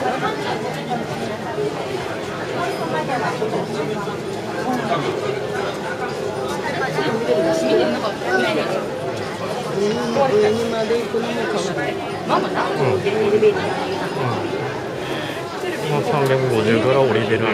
上にまで行くのも考えて。まあ350から降りてる。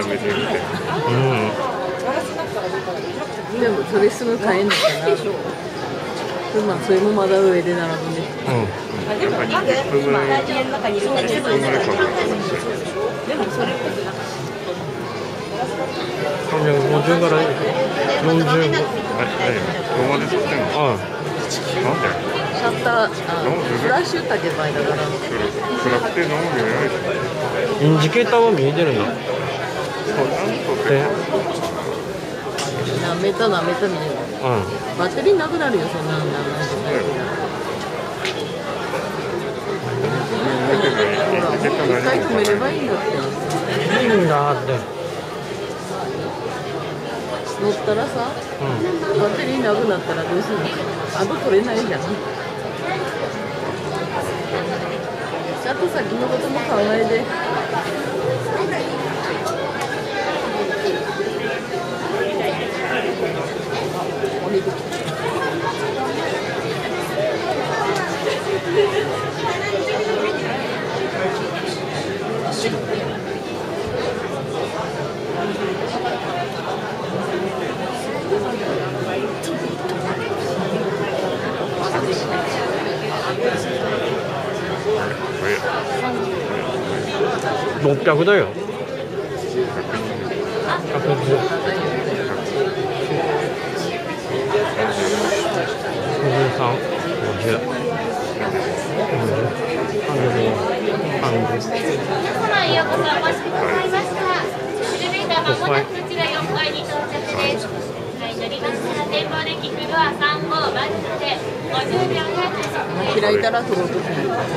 でもそれすぐ買えんのかな。まあそれもまだ上で並ぶんで。350から45。どこまで撮ってんの？なんで？シャッター、フラッシュだけ前だから。暗くて何も見えない。インジケーターは見えてるの？なめた見える。バッテリーなくなるよ、そんなの。一回止めればいいんだって。いいんだって。乗ったらさ、バッテリーなくなったらどうするの？後取れないじゃん。ちゃんと先のことも考えて。600だよ。開いたら取ろうとする。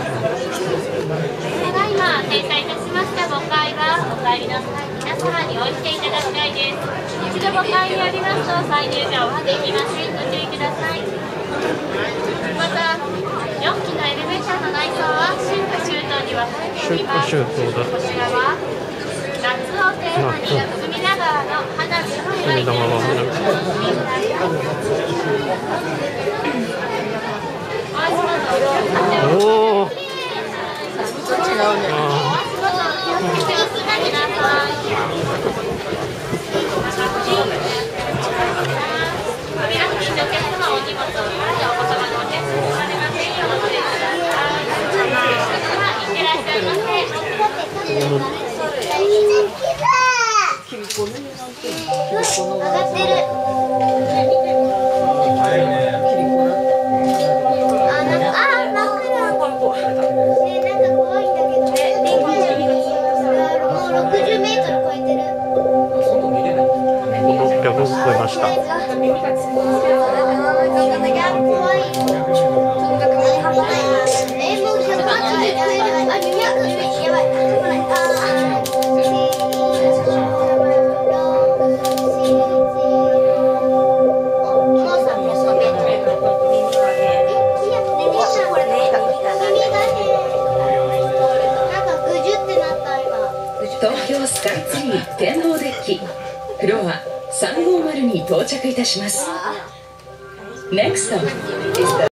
ただいま停車いたしました5階はお帰りの際皆様においていただきたいです。一度5階にありますと再入場はできません。ご注意ください。また4機のエレベーターの内装は春夏秋冬に分かれております。こちらは夏をテーマに隅田川の花火を描いております。 おお。 違うね。 東京スカイツリー展望デッキフロア350に到着いたします。Next stop is the